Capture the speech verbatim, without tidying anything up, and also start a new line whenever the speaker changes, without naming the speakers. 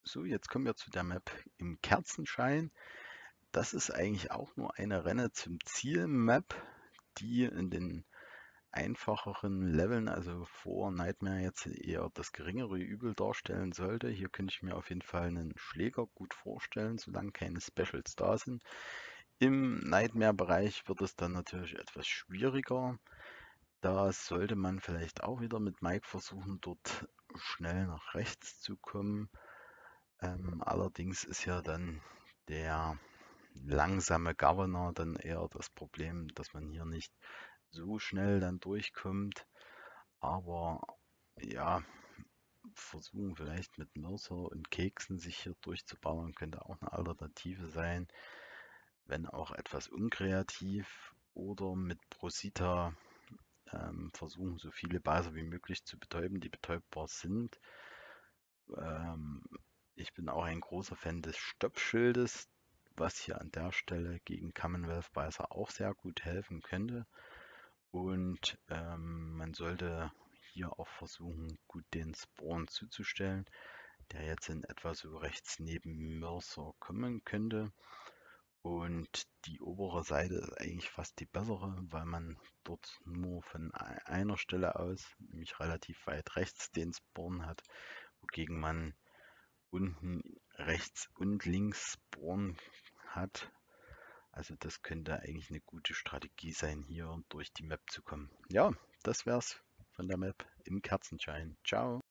So, jetzt kommen wir zu der Map im Kerzenschein. Das ist eigentlich auch nur eine Renne zum Ziel-Map, die in den einfacheren Leveln, also vor Nightmare, jetzt eher das geringere Übel darstellen sollte. Hier könnte ich mir auf jeden Fall einen Schläger gut vorstellen, solange keine Specials da sind. Im Nightmare-Bereich wird es dann natürlich etwas schwieriger. Da sollte man vielleicht auch wieder mit Mike versuchen, dort schnell nach rechts zu kommen. Ähm, allerdings ist ja dann der langsame Governor dann eher das Problem, dass man hier nicht so schnell dann durchkommt. Aber ja, versuchen vielleicht mit Mörser und Keksen sich hier durchzuballern, könnte auch eine Alternative sein, wenn auch etwas unkreativ. Oder mit Prosita ähm, versuchen, so viele Beißer wie möglich zu betäuben, die betäubbar sind. Ähm, Ich bin auch ein großer Fan des Stoppschildes, was hier an der Stelle gegen Commonwealth Beißer auch sehr gut helfen könnte. Und ähm, man sollte hier auch versuchen, gut den Spawn zuzustellen, der jetzt in etwa so rechts neben Mercer kommen könnte. Und die obere Seite ist eigentlich fast die bessere, weil man dort nur von einer Stelle aus, nämlich relativ weit rechts, den Spawn hat, wogegen man unten rechts und links spawnen hat. Also das könnte eigentlich eine gute Strategie sein, hier durch die Map zu kommen. Ja, das wär's von der Map im Kerzenschein. Ciao.